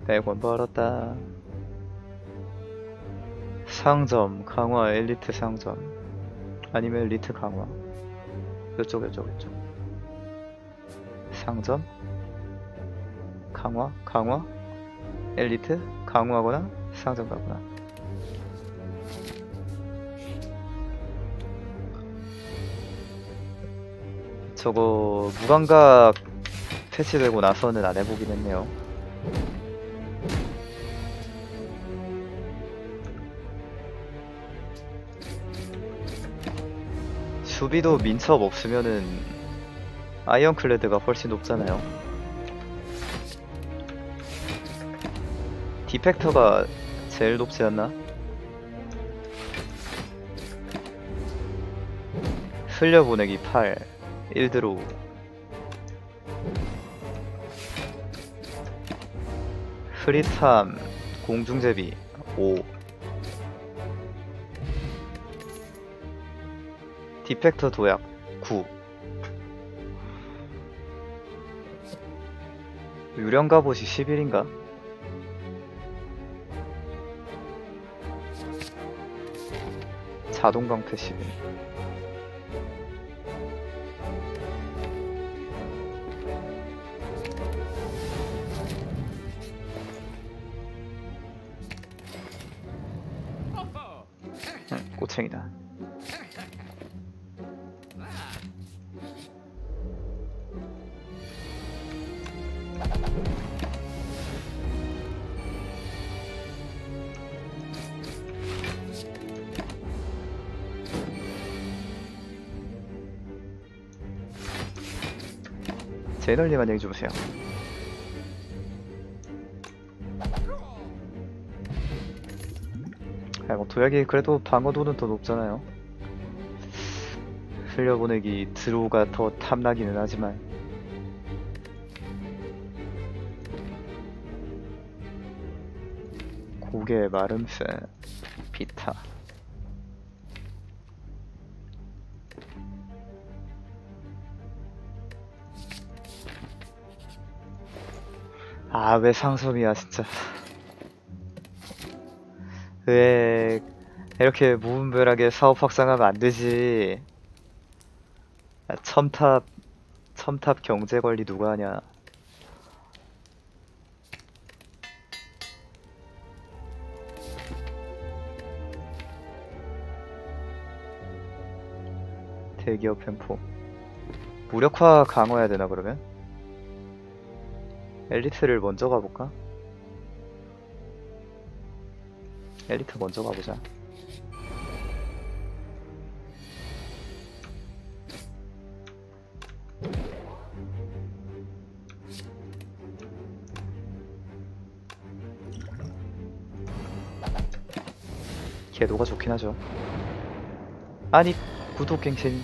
100원 벌었다. 상점 강화 엘리트 상점 아니면 엘리트 강화. 이쪽 상점 강화 엘리트 강화하거나 상점 가거나. 저거 무감각 패치되고 나서는 안 해보긴 했네요. 수비도 민첩 없으면은 아이언클레드가 훨씬 높잖아요. 디펙터가 제일 높지 않나? 흘려보내기 8 1드로우. 흐릿함 공중제비 5. 디펙터 도약 9. 유령 갑옷이 11인가? 자동 방패 11. 꼬챙이다. 제널님 안녕히 주무세요. 아이고 도약이 그래도 방어도는 더 높잖아요. 흘려보내기 드로우가 더 탐나기는 하지만 고개 마름새 비타. 아 왜 상섬이야 진짜. 왜 이렇게 무분별하게 사업 확장하면 안 되지. 첨탑 경제 관리 누가 하냐. 대기업 횡포 무력화 강화해야 되나 그러면? 엘리트를 먼저 가볼까? 엘리트 먼저 가보자. 궤도가 좋긴 하죠. 아니 구독갱신.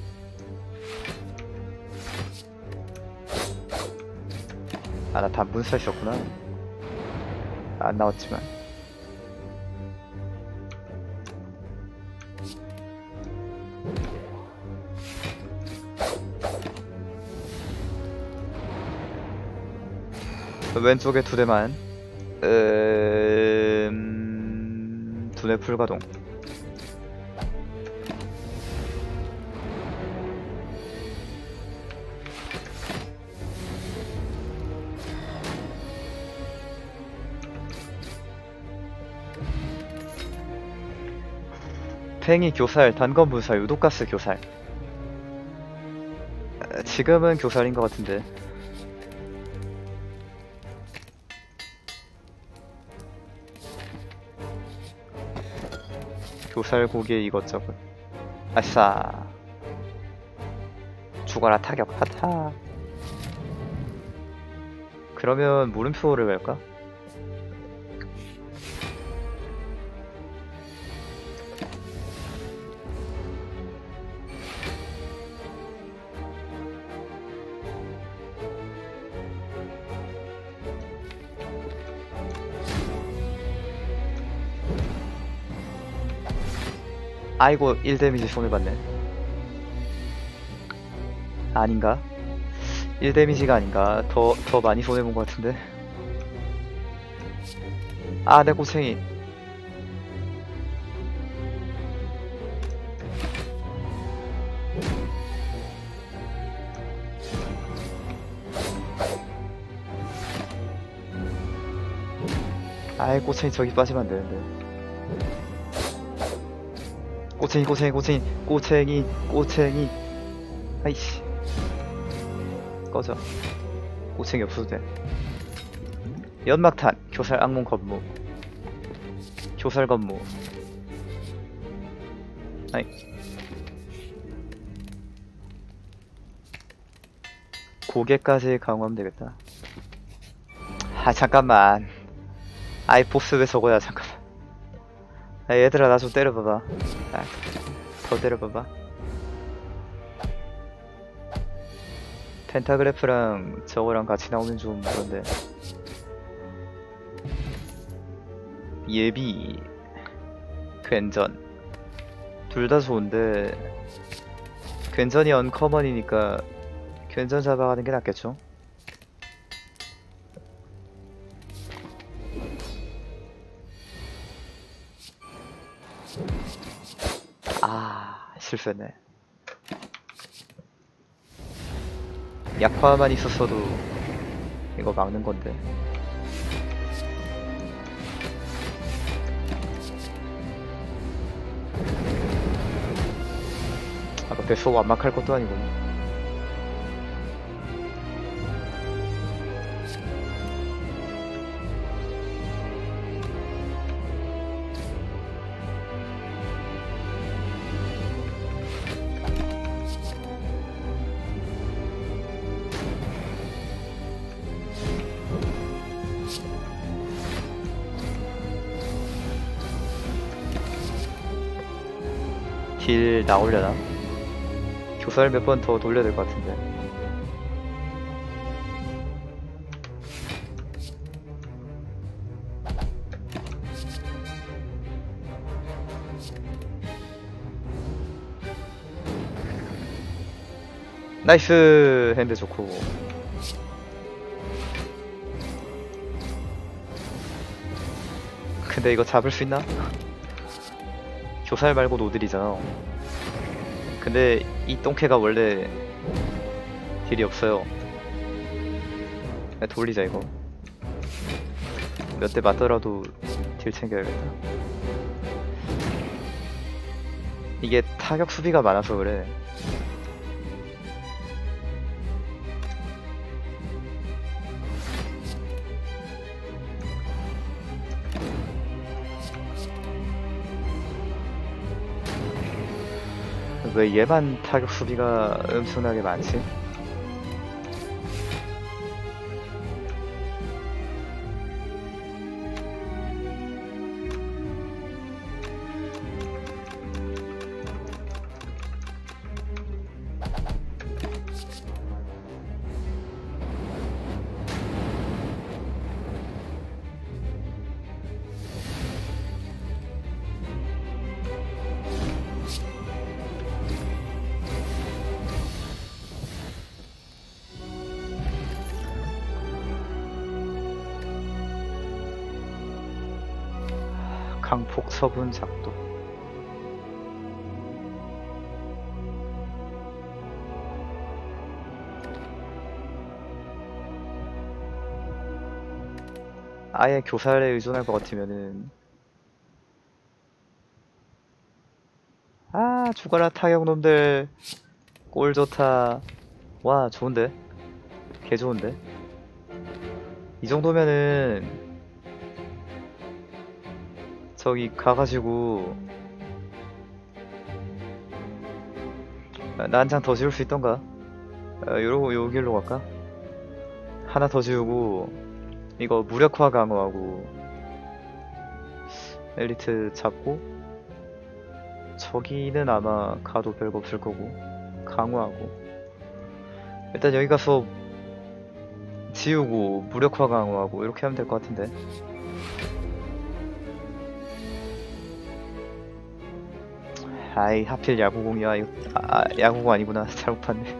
아 나 단분살 썼구나. 안 나왔지만. 왼쪽에 2대만. 두뇌 풀가동. 팽이 교살, 단검 분살, 유독가스 교살. 지금은 교살인 것 같은데. 교살 고개 이것저것. 아싸. 죽어라 타격 하타. 그러면 물음표를 갈까? 아이고 1데미지 손해봤네. 아닌가? 1데미지가 아닌가? 더 많이 손해본 것 같은데. 아, 내 꼬챙이. 아이, 꼬챙이 저기 빠지면 안 되는데. 꼬챙이, 꼬챙이, 꼬챙이, 꼬챙이, 꼬챙이. 아이씨. 꺼져. 꼬챙이 없어도 돼. 연막탄, 교살 악몽 건무. 교살 건무. 아이. 고개까지 강화하면 되겠다. 아, 잠깐만. 아이, 보스 왜 저거야, 잠깐만. 아, 얘들아, 나 좀 때려봐봐. 아, 더 때려봐봐. 펜타그래프랑 저거랑 같이 나오면 좀 그런데. 예비, 괜전. 둘 다 좋은데, 괜전이 언커먼이니까 괜전 잡아가는 게 낫겠죠? 아, 실수했네. 약화만 있었어도 이거 막는 건데. 아까 뱃속 완막할 것도 아니고. 딜 나오려나? 교살 몇 번 더 돌려야 될 것 같은데. 나이스! 핸드 좋고. 근데 이거 잡을 수 있나? 교살 말고 노들이잖아. 근데 이 똥캐가 원래 딜이 없어요. 그냥 돌리자 이거. 몇 대 맞더라도 딜 챙겨야겠다. 이게 타격 수비가 많아서 그래. 왜 얘만 타격 수비가 엄청나게 많지? 강폭 서분 작도. 아예 교살에 의존할 것 같으면은. 아, 죽어라 타격놈들. 꼴 좋다. 와, 좋은데? 개 좋은데? 이 정도면은 저기 가가지고 나 한 장 더 지울 수 있던가? 요러고 요 길로 갈까? 하나 더 지우고 이거 무력화 강화하고 엘리트 잡고 저기는 아마 가도 별거 없을 거고 강화하고 일단 여기 가서 지우고 무력화 강화하고 이렇게 하면 될 것 같은데. 아이, 하필 야구공이야. 이거 야구공 아니구나. 잘못 봤네.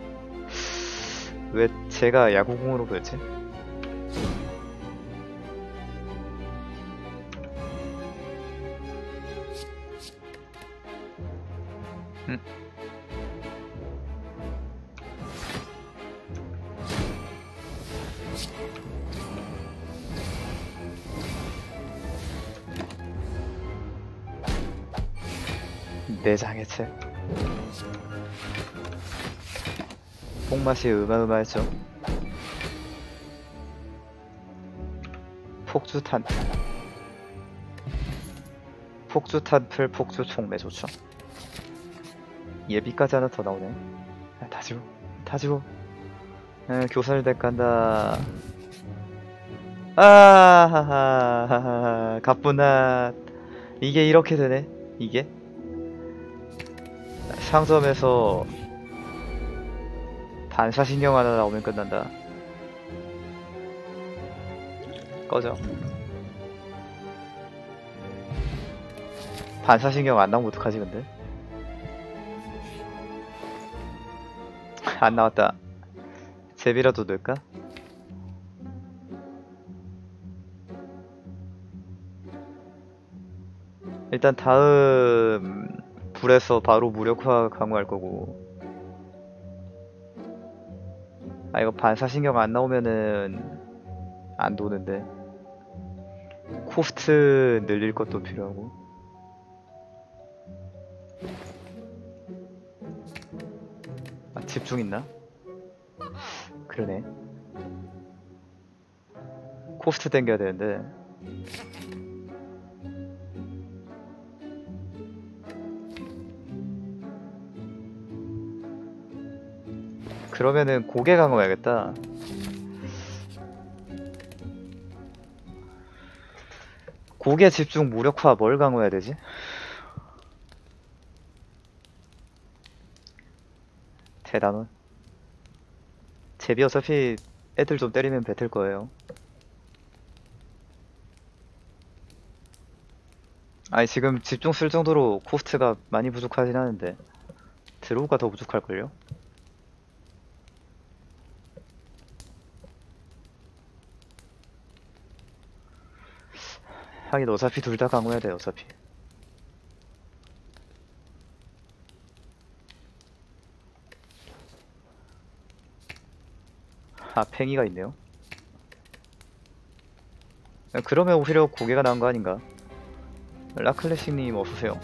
왜 제가 야구공으로 보였지? 응? 내장해체. 뽕맛이 어마어마했죠. 폭주탄. 폭주탄풀 폭주총매 좋죠. 예비까지 하나 더 나오네. 아, 다 지워. 다 지워. 교살덱 간다. 아하하하하. 가뿐한. 이게 이렇게 되네. 이게 상점에서 반사신경 하나 나오면 끝난다. 꺼져. 반사신경 안 나오면 어떡하지 근데? 안 나왔다. 제비라도 넣을까? 일단 다음 불에서 바로 무력화 강화할 거고. 아 이거 반사신경 안 나오면은 안 도는데. 코스트 늘릴 것도 필요하고. 아 집중 있나? 그러네. 코스트 땡겨야 되는데. 그러면은 고개 강화해야겠다. 고개 집중 무력화 뭘 강화해야 되지? 대단원. 제비 어차피 애들 좀 때리면 뱉을 거예요. 아니 지금 집중 쓸 정도로 코스트가 많이 부족하진 않은데 드로우가 더 부족할걸요? 하긴 어차피 둘 다 강화해야 돼 어차피. 아 팽이가 있네요. 그러면 오히려 고개가 나은 거 아닌가? 라클래식님 어서오세요.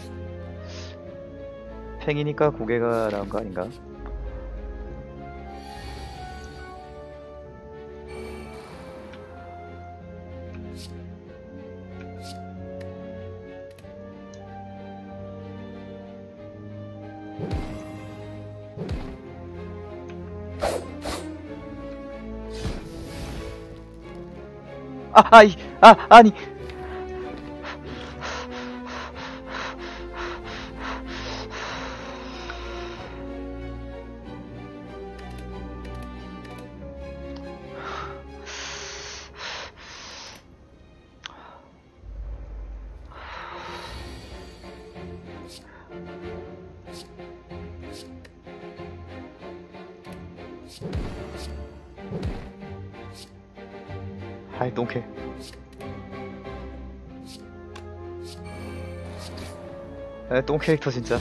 팽이니까 고개가 나은 거 아닌가? 아니. 아이 똥캐. 똥 캐릭터 진짜.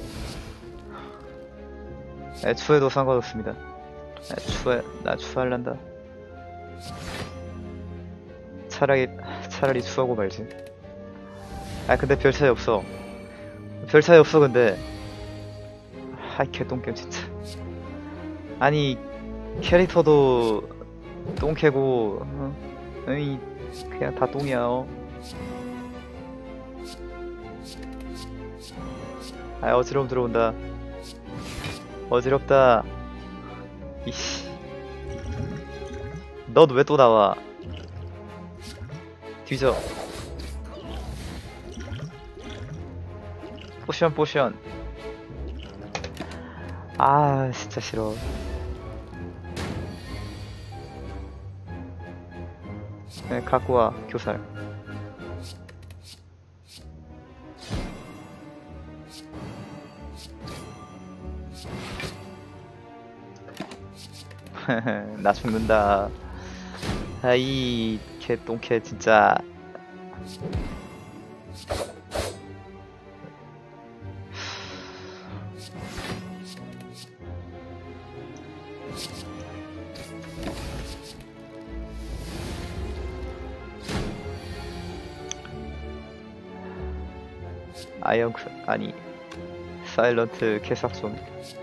추해도 상관없습니다. 나 추할란다. 차라리 추하고 말지. 아 근데 별 차이 없어. 별 차이 없어 근데. 하이 개똥겜 진짜. 아니 캐릭터도 똥캐고 어이 그냥 다 똥이야. 아 어지러움 들어온다. 어지럽다. 이씨. 넌 왜 또 나와? 뒤져. 포션. 아 진짜 싫어. 네, 갖고와 교살. 나 죽는다. 아이 개똥개 진짜. 아이언크 아니 사일런트 캐삭손.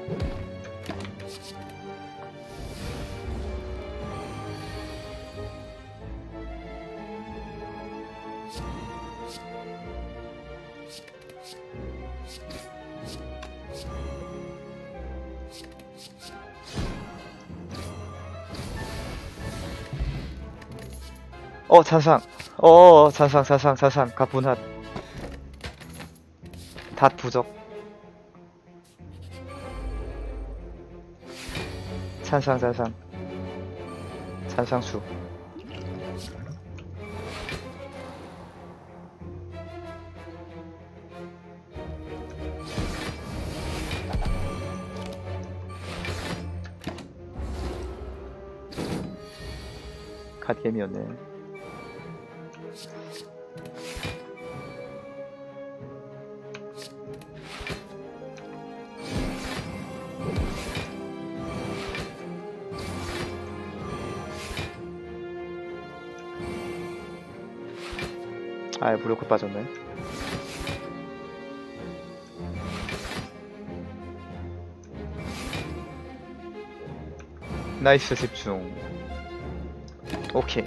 잔상. 잔상 가분핫 닷 부적. 잔상수. 갓겜이었네. 아예 무력화 빠졌네. 나이스 집중. 오케이.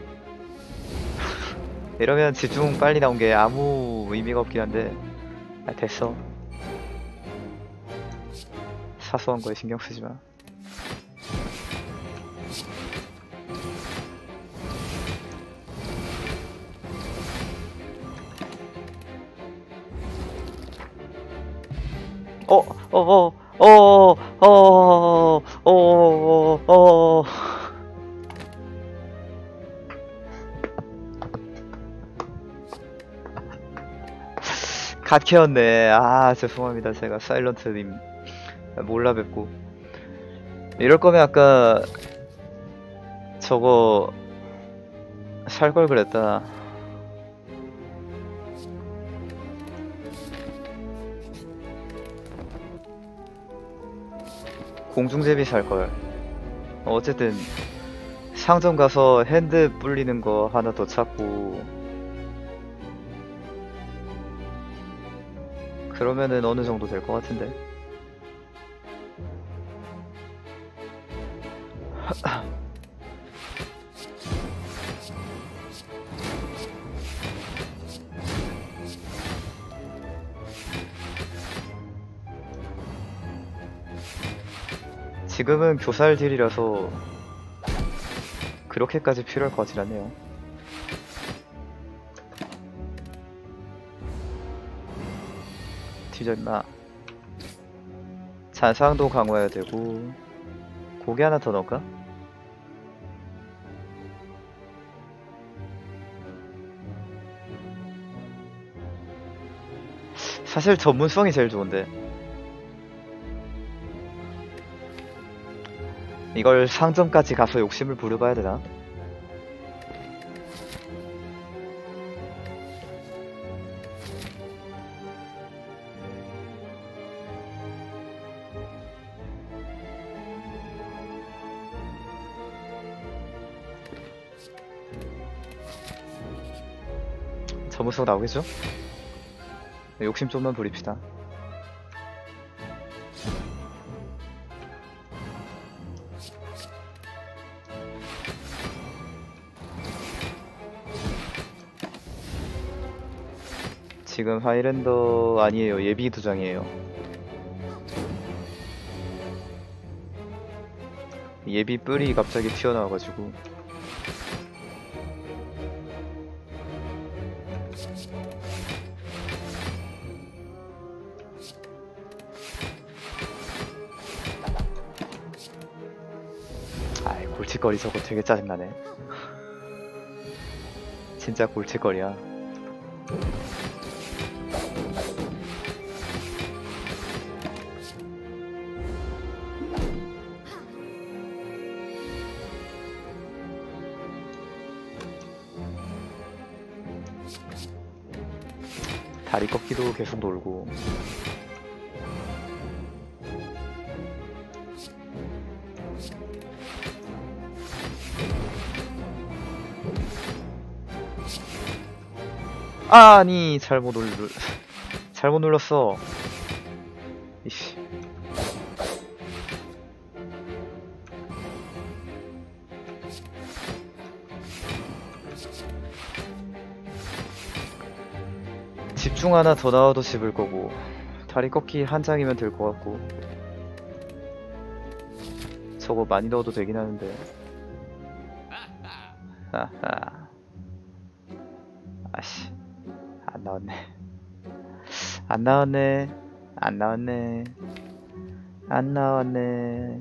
이러면 집중 빨리 나온 게 아무 의미가 없긴 한데, 됐어. 사소한 거에 신경 쓰지 마. 갓캐였네. 아, 죄송합니다. 제가 사일런트님 몰라 뵙고. 이럴 거면 아까 저거 살 걸 그랬다. 공중제비 살걸. 어쨌든 상점 가서 핸드 불리는 거 하나 더 찾고, 그러면은 어느 정도 될 것 같은데. 지금은 교살 딜이라서 그렇게까지 필요할 것 같진 않네요. 뒤져 임마. 잔상도 강화해야 되고, 고기 하나 더 넣을까? 사실 전문성이 제일 좋은데 이걸 상점까지 가서 욕심을 부려봐야 되나? 전문성 나오겠죠? 욕심 좀만 부립시다. 지금 하이랜더 아니에요. 예비 두장이에요. 예비 뿔이 갑자기 튀어나와가지고. 아이, 골칫거리 저거 되게 짜증나네. 진짜 골칫거리야. 다리 꺾기도 계속 놀고. 아니, 잘못 잘못 눌렀어. 이씨. 집중 하나 더 나와도 집을 거고, 다리 꺾기 한 장이면 될 것 같고. 저거 많이 넣어도 되긴 하는데. 하하. 아씨. 안 나왔네. 안 나왔네. 안 나왔네. 안 나왔네.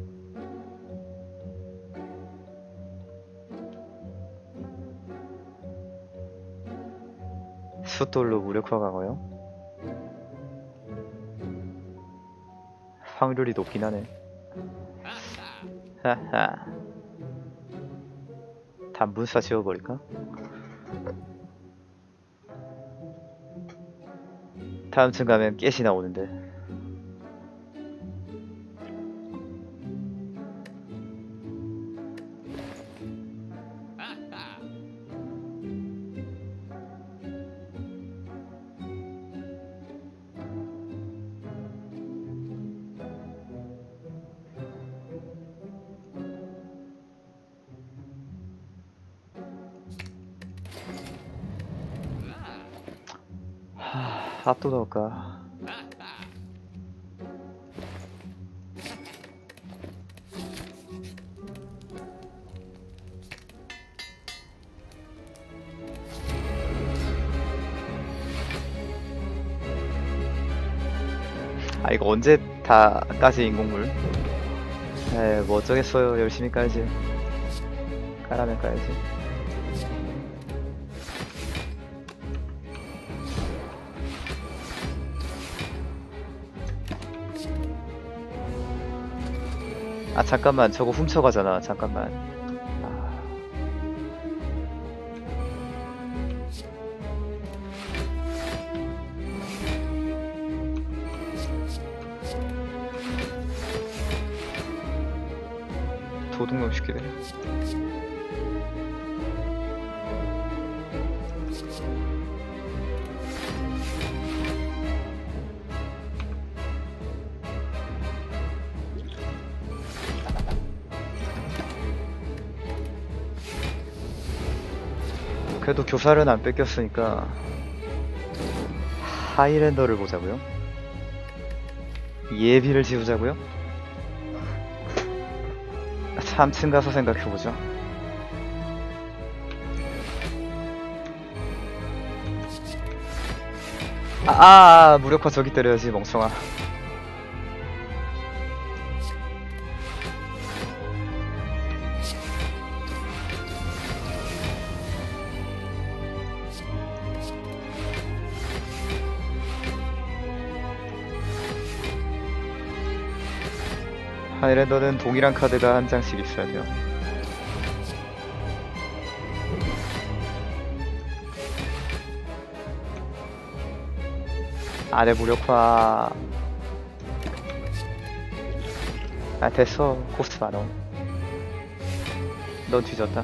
숫돌로 무력화 강화요? 확률이 높긴 하네. 하하. 단분사 지워버릴까? 다음층 가면 깨시 나오는데. 압도 넣을까? 아 이거 언제 다 까지 인공물? 에이 뭐 어쩌겠어요. 열심히 까야지. 까라면 까야지. 아 잠깐만 저거 훔쳐가잖아. 잠깐만. 도둑놈 시키네. 그래도 교살은 안 뺏겼으니까 하이랜더를 보자고요? 예비를 지우자고요? 3층 가서 생각해보죠. 무력화 저기 때려야지 멍청아. 하이랜더는 동일한 카드가 한 장씩 있어야 돼요. 아래 무력화. 아 됐어. 코스트 많어. 넌 뒤졌다.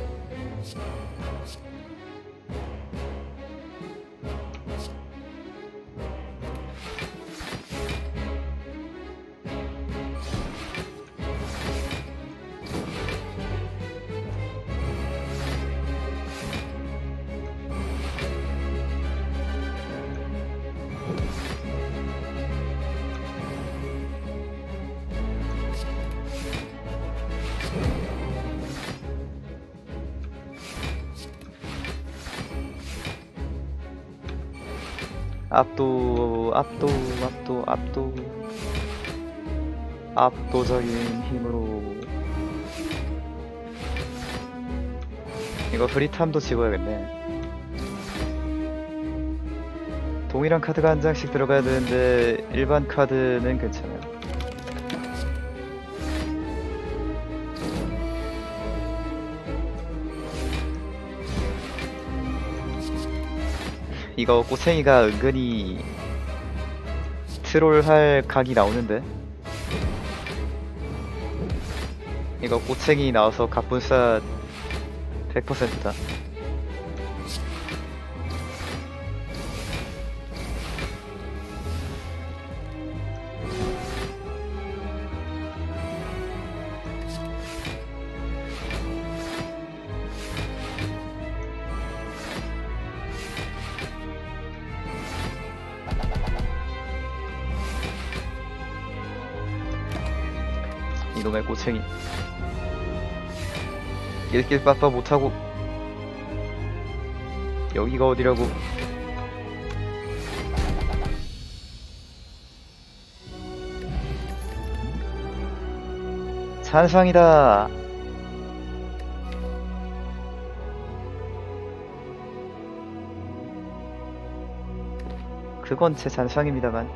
압도적인 힘으로. 이거 브리탐도 집어야겠네. 동일한 카드가 한 장씩 들어가야 되는데 일반 카드는 괜찮아요. 이거 꼬챙이가 은근히 트롤할 각이 나오는데. 이거 꼬챙이 나와서 갑분싸 100%다. 이놈의 꼬챙이. 길길 빠빠 못하고. 여기가 어디라고. 잔상이다. 그건 제 잔상입니다만.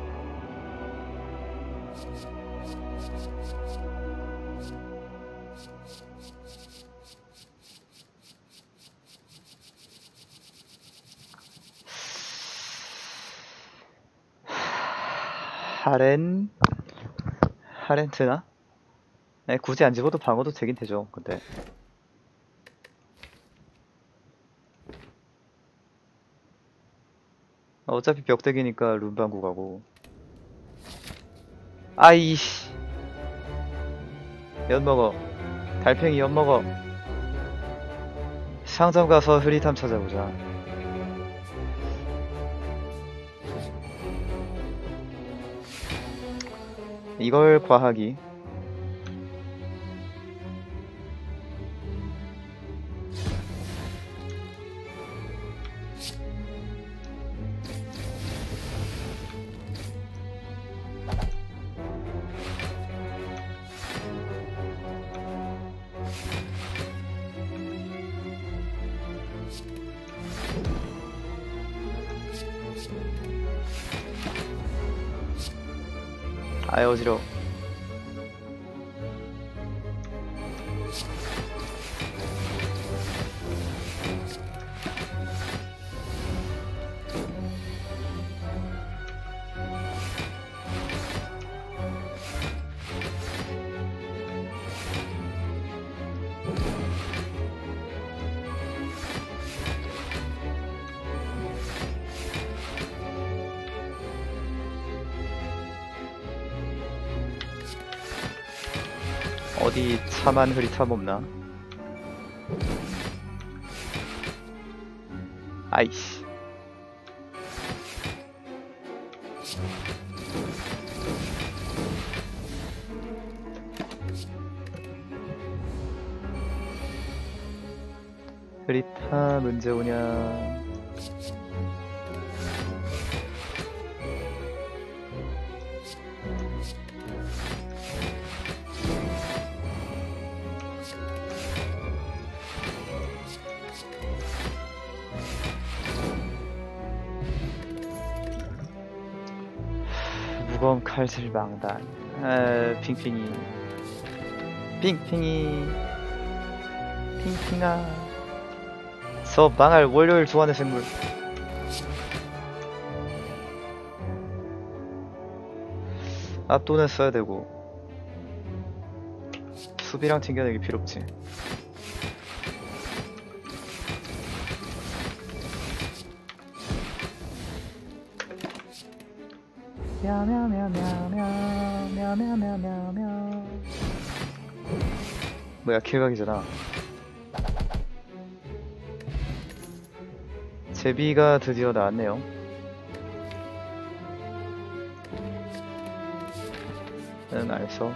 하렌트나? 네, 굳이 안 집어도 방어도 되긴 되죠. 근데 어차피 벽대기니까 룬방구 가고. 아이씨, 엿먹어. 달팽이 엿먹어. 상점 가서 흐릿함 찾아보자. 이걸 과하기. 아이 어지러워. 어디 차만 흐릿함 없나? 아이씨. 흐릿함 언제 오냐? 무거운 칼질 망단. 핑핑이. 핑핑이. 핑핑아. 저 망할 월요일 좋아하는 생물. 압도는 써야 되고. 수비랑 튕겨내기 필요없지. мя며며며며며며며며. 뭐야, 킬각이잖아. 제비가 드디어 나왔네요. 응, 알았어.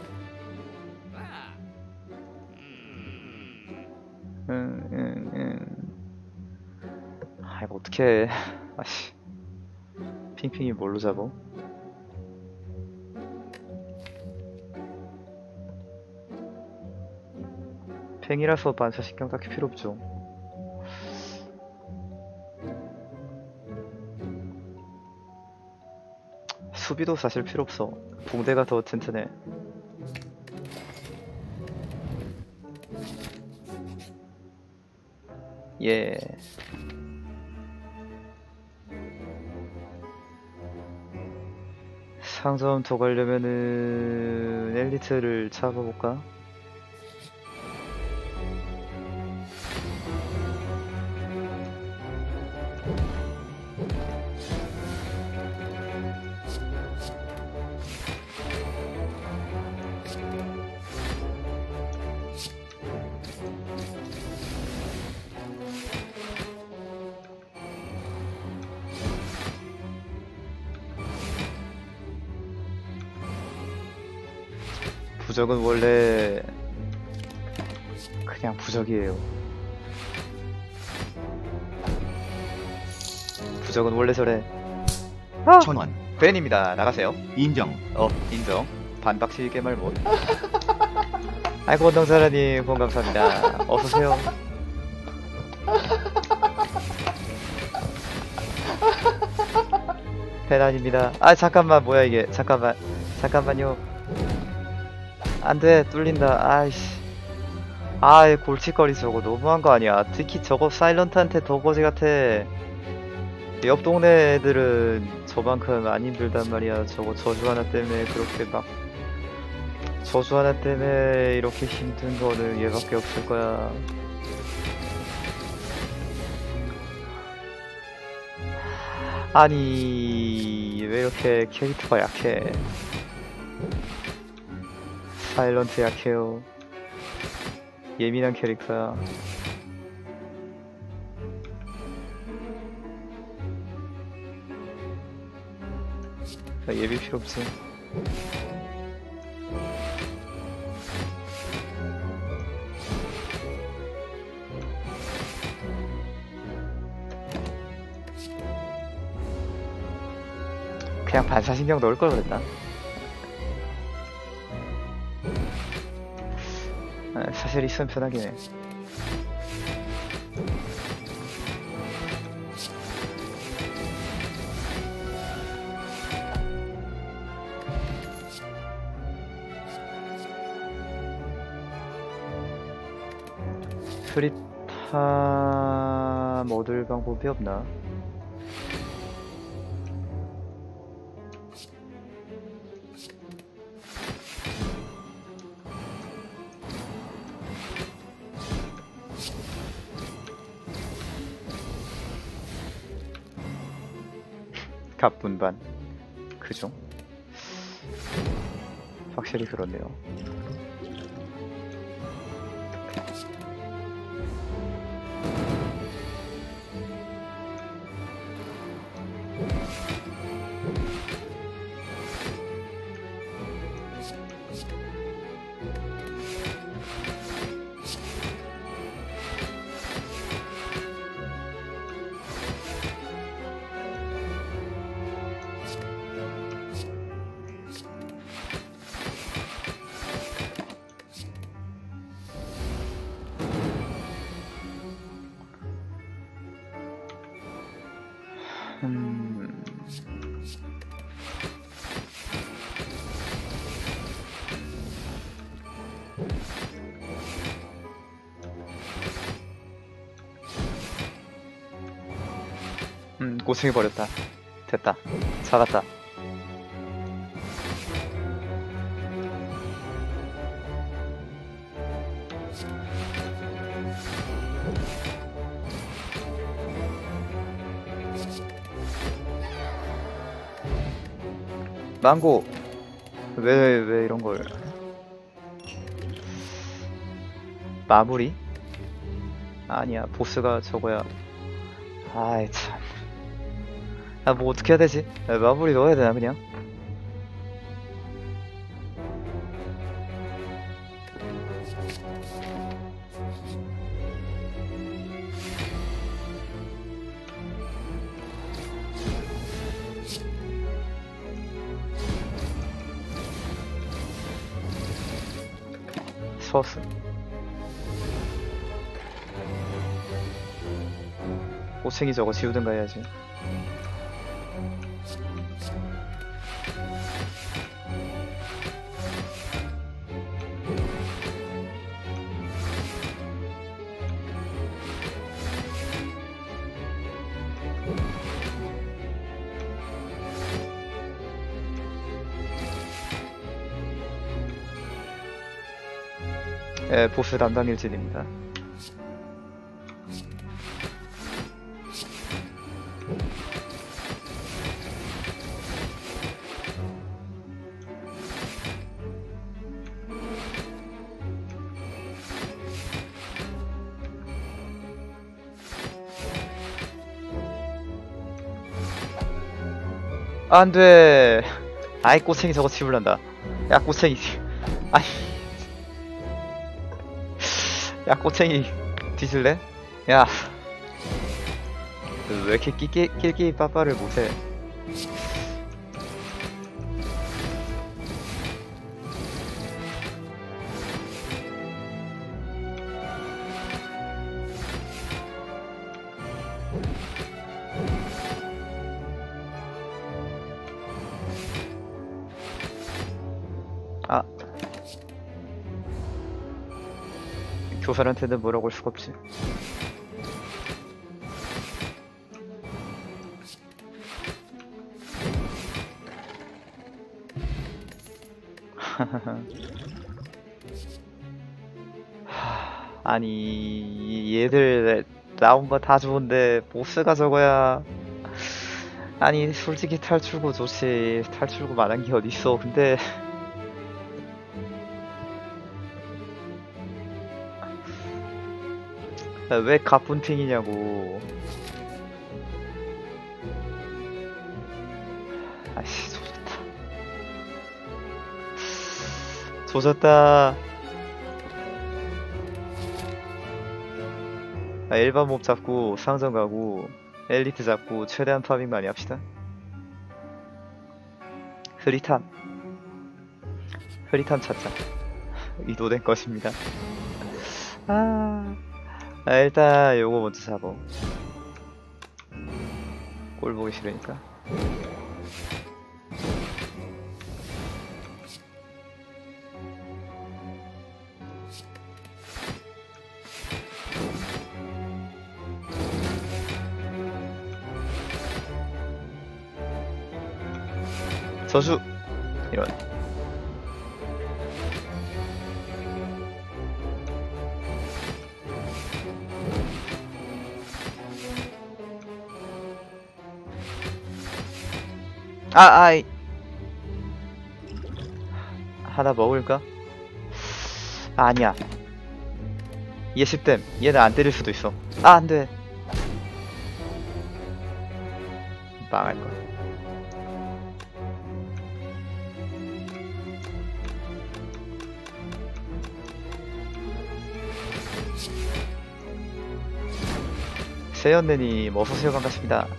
응. 아, 이거 어떡해. 아씨. 핑핑이 뭘로 잡어? 팽이라서 반사 신경 딱히 필요 없죠. 수비도 사실 필요 없어. 붕대가 더 튼튼해. 예. 상점 더 가려면은 엘리트를 잡아볼까? 부적은 원래 그냥 부적이에요. 부적은 원래 저래. 아! 1000원. 벤입니다. 나가세요. 인정. 인정. 반박치게 말 못. 아이고 원동사라님 후원 감사합니다. 어서오세요. 벤 아닙니다. 아 잠깐만 뭐야 이게. 잠깐만요. 안돼 뚫린다. 아이씨. 아이 골칫거리 저거 너무한 거 아니야. 특히 저거 사일런트한테 더 거지 같아. 옆 동네 애들은 저만큼 안 힘들단 말이야. 저거 저주 하나 때문에 그렇게 막 저주 하나 때문에 이렇게 힘든 거는 얘밖에 없을 거야. 아니 왜 이렇게 캐릭터가 약해. 사일런트 약해요. 예민한 캐릭터야. 나 예비 필요 없지. 그냥 반사신경 넣을 걸 그랬나? 아, 사실 있으면 편하긴 해. 프리팜 얻을 방법이 없나? 갑분반 그죠? 확실히 그렇네요. 고생해 버렸다. 됐다. 잡았다. 망고 왜 이런 걸 마무리? 아니야 보스가 저거야. 아이 참. 아 뭐 어떻게 해야 되지? 마무리 넣어야 되나 그냥? 서스 꼬챙이 저거 지우든가 해야지. 예, 보스 담당 일진입니다. 안돼. 아이 꼬챙이 저거 치울란다. 야 꼬챙이 아니, 야, 꼬챙이, 뒤질래? 야, 왜 이렇게 낄끼 빠빠를 못해? 아, 교사한테는 뭐라고 할 수가 없지. 아니, 얘들 나온 거 다 좋은데 보스가 저거야. 아니, 솔직히 탈출구 좋지. 탈출구 만한 게 어딨어. 근데 왜 가뿐팅이냐고. 아이씨, 조졌다. 조졌다. 일반 몹 잡고 상점 가고 엘리트 잡고 최대한 파밍 많이 합시다. 흐리탐 찾자. 의도된 것입니다. 일단 요거 먼저 잡어. 꼴 보기 싫으니까. 저주 이런. 아이 하나 먹을까? 아니야. 얘 10댐. 얘는 안 때릴 수도 있어. 안돼. 망할걸. 세연네님 어서오세요. 반갑습니다.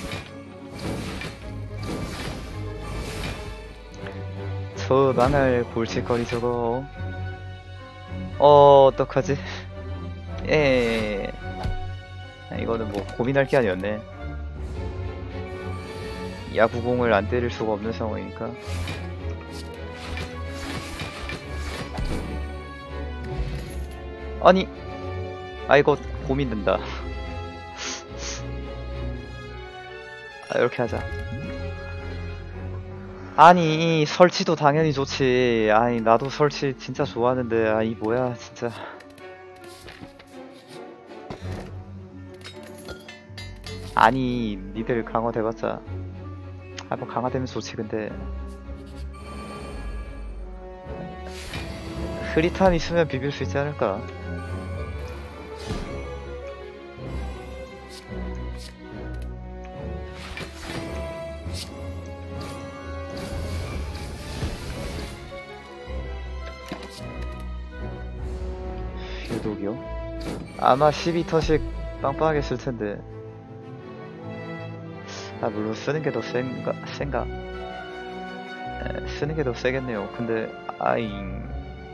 저 망할 골칫거리 저거. 어떡하지? 이거는 뭐 고민할 게 아니었네. 야구공을 안 때릴 수가 없는 상황이니까. 아니, 이거 고민된다. 이렇게 하자. 아니, 설치도 당연히 좋지. 아니, 나도 설치 진짜 좋아하는데, 이 뭐야 진짜. 아니, 니들 강화돼봤자 뭐 강화되면 좋지. 근데 흐릿함 있으면 비빌 수 있지 않을까. 유독이요? 아마 12터씩 빵빵하게 쓸 텐데. 물론 쓰는 게 더 센가? 쓰는 게 더 세겠네요. 근데, 아잉.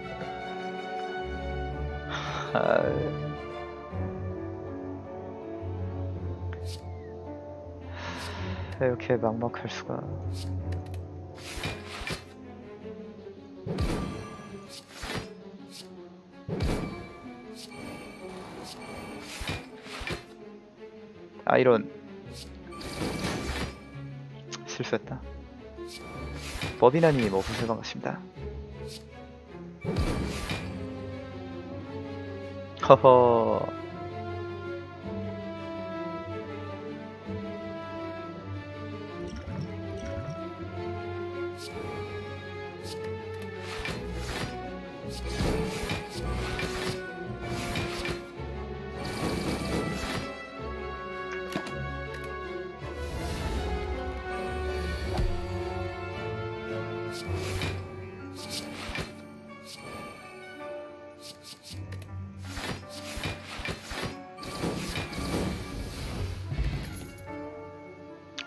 이렇게 막막할 수가. 이런. 실수했다. 버비나님 어서오세요. 반갑습니다. 허허.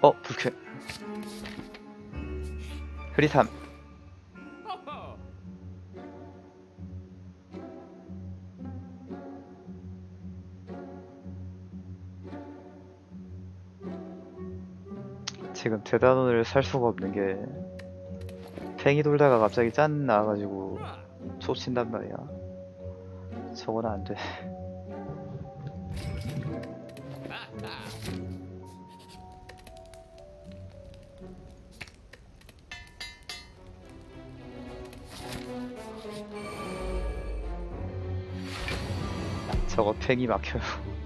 불쾌. 흐릿함. 지금 대단원을 살 수가 없는 게 팽이 돌다가 갑자기 짠 나와가지고 촉친단 말이야. 저건 안 돼. 저거 팽이 막혀요.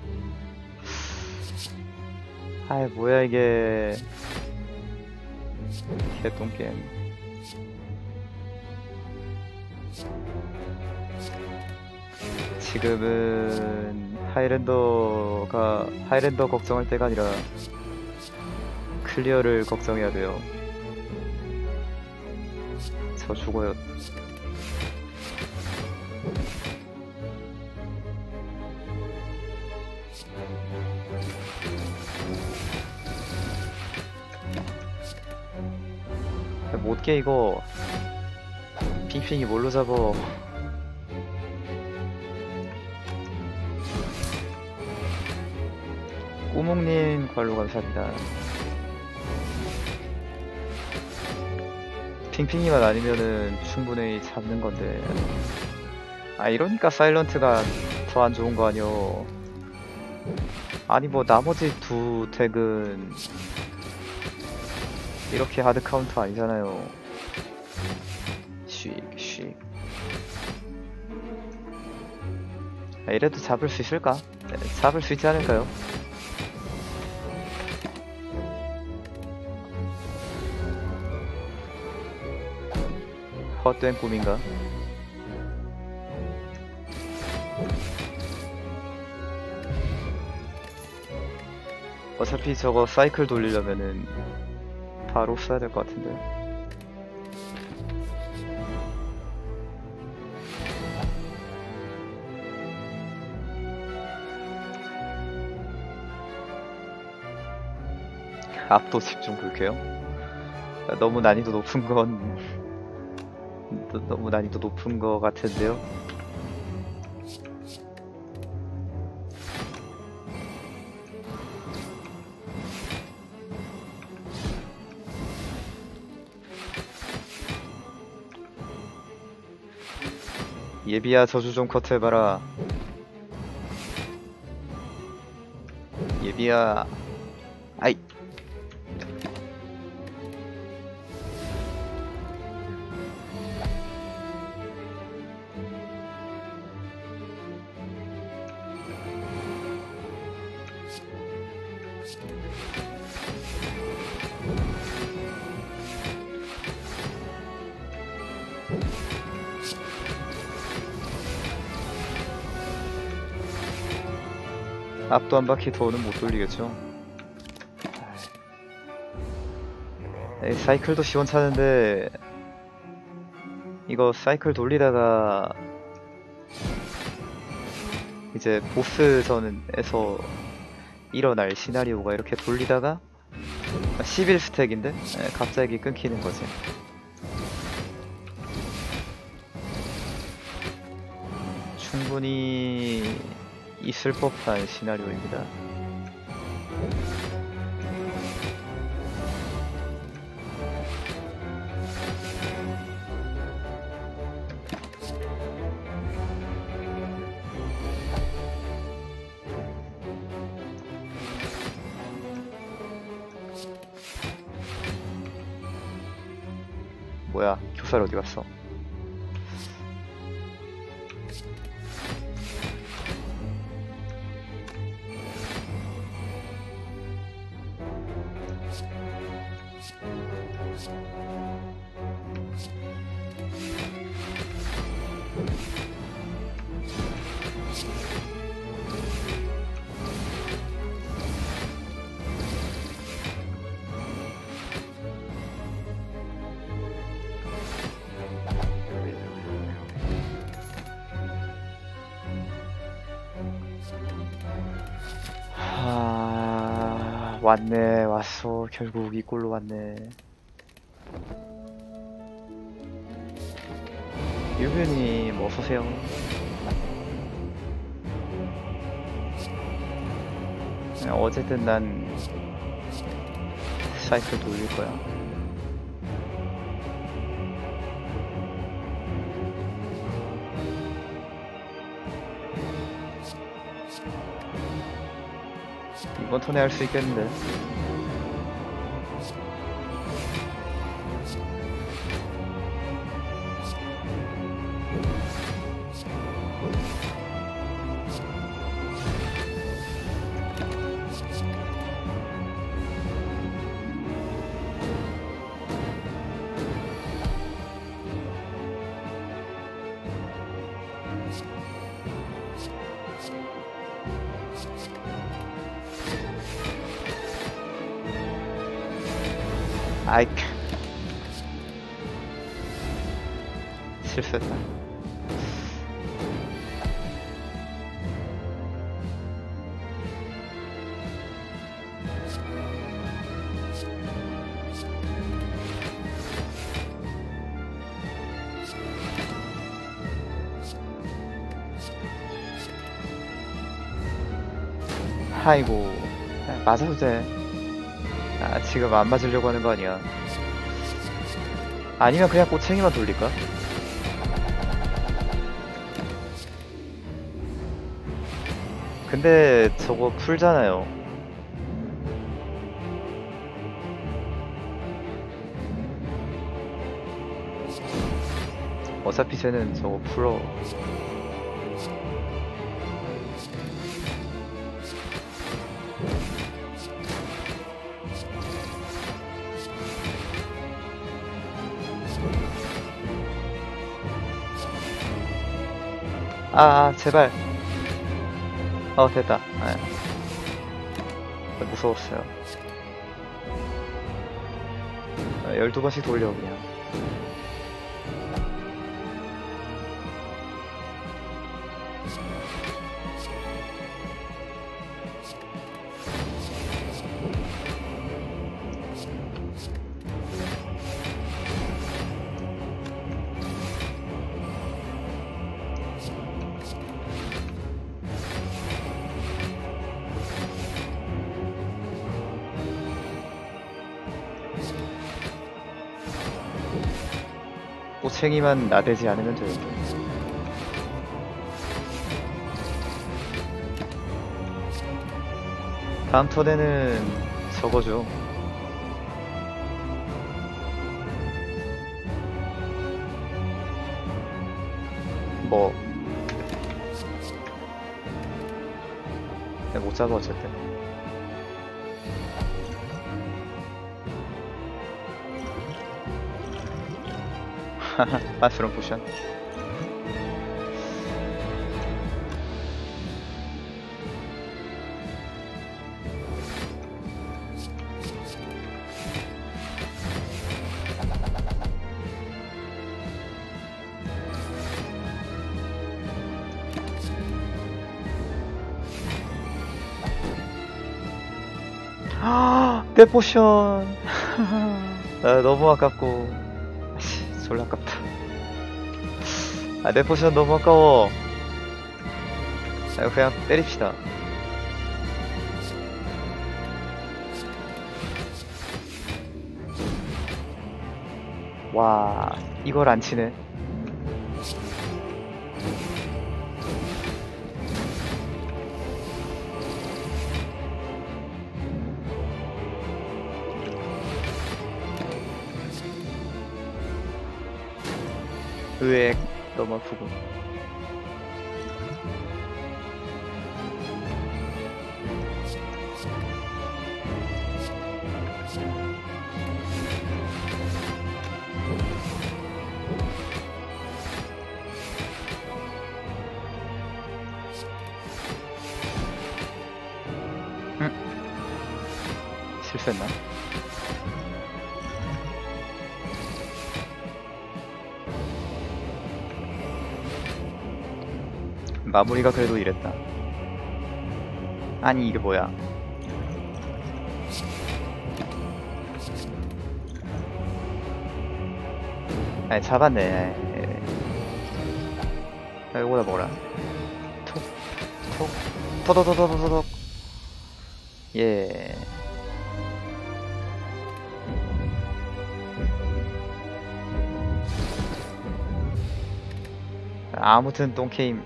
아이 뭐야 이게. 개똥게임. 지금은 하이랜더 걱정할 때가 아니라 클리어를 걱정해야 돼요. 저 죽어요. 못깨 이거. 핑핑이 뭘로 잡어. 꾸몽님 관로 감사합니다. 핑핑이만 아니면은 충분히 잡는 건데. 아 이러니까 사일런트가 더 안 좋은 거 아니여. 아니 뭐 나머지 두 덱은 이렇게 하드 카운터 아니잖아요. 씩. 아, 이래도 잡을 수 있을까? 네, 잡을 수 있지 않을까요? 헛된 꿈인가? 어차피 저거 사이클 돌리려면은 바로 써야 될 것 같은데. 압도 집중 불쾌요? 너무 난이도 높은 건 너무 난이도 높은 거 같은데요? 예비야 저주 좀 커트해봐라. 예비야. 아이. 앞도 한 바퀴 더는 못 돌리겠죠. 에이, 사이클도 시원찮은데 이거 사이클 돌리다가 이제 보스전에서 일어날 시나리오가 이렇게 돌리다가 11스택인데 갑자기 끊기는 거지. 충분히 있을 법한 시나리오입니다. 뭐야, 교살 어디 갔어? 왔네. 왔어. 결국 이 꼴로 왔네. 유변님 어서오세요. 어쨌든 난 사이클 돌릴 거야. 이번 턴에 할 수 있겠는데. 아이, 실수했다. 아이고, 맞아도 돼. 아, 지금 안 맞으려고 하는 거 아니야. 아니면 그냥 꼬챙이만 돌릴까? 근데 저거 풀잖아요. 어차피 쟤는 저거 풀어. 제발. 됐다. 무서웠어요. 12번씩 돌려, 그냥. 꼬챙이만 나대지 않으면 돼요. 다음 턴에는 저거죠. 뭐 못 잡아 어쨌든. 마스런 포션. 내 포션. 너무 아깝고. 졸라 아깝다. 내 포션 너무 아까워. 그냥 때립시다. 와, 이걸 안 치네. 으액, 너무 아프고. 실수했나? 마무리가 그래도 이랬다. 아니 이게 뭐야? 아니 잡았네. 이거다 먹어라. 톡, 톡, 토도도도도도독. 예. 아무튼 똥게임.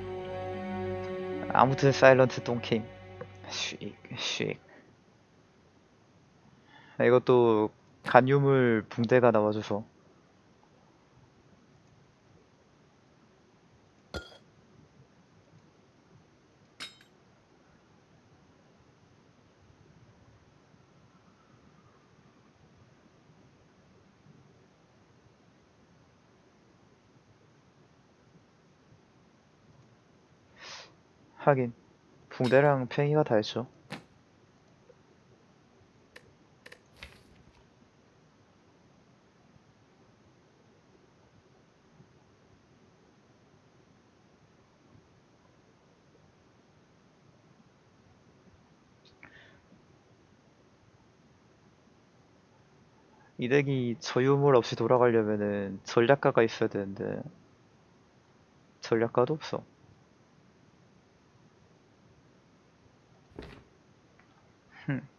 아무튼 사일런트 똥게임. 슉, 슉. 이것도 간유물 붕대가 나와줘서. 하긴 붕대랑 팽이가 다 했죠. 이 덱이 저유물 없이 돌아가려면은 전략가가 있어야 되는데 전략가도 없어. 흠.